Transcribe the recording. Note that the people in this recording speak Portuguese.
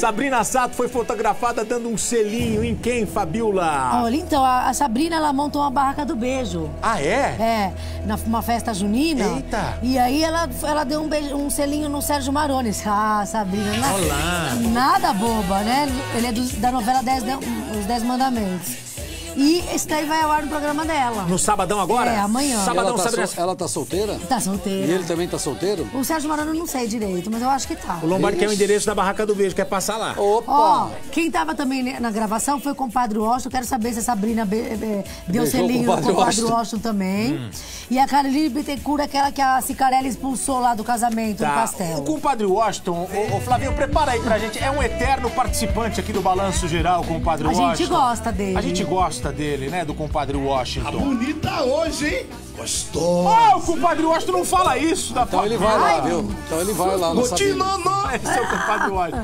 Sabrina Sato foi fotografada dando um selinho em quem, Fabiola? Olha, então, a Sabrina, ela montou uma barraca do beijo. Ah, é? É, numa festa junina. Eita! E aí ela deu um selinho no Sérgio Maroni. Ah, Sabrina, Olá. Nada boba, né? Ele é da novela Os 10 Mandamentos. E esse daí vai ao ar no programa dela. No sabadão agora? É, amanhã. Sabadão, Ela tá solteira? Tá solteira. E ele também tá solteiro? O Sérgio Maroni eu não sei direito, mas eu acho que tá. O Lombardi quer o endereço da barraca do beijo, quer passar lá. Opa! Ó, quem tava também na gravação foi o compadre Washington. Quero saber se a Sabrina deu selinho no compadre Washington também. E a Caroline Bittencourt, aquela que a Cicarelli expulsou lá do casamento, no Castelo. O compadre Washington, ô Flavinho, prepara aí pra gente. É um eterno participante aqui do Balanço Geral, o compadre Washington. A gente gosta dele. A gente gosta dele, né, do compadre Washington. Tá bonita hoje, hein? Gostosa. Ah, o compadre Washington não fala isso. Então ele vai lá, viu? Então ele vai lá no Continua, Esse é o compadre Washington.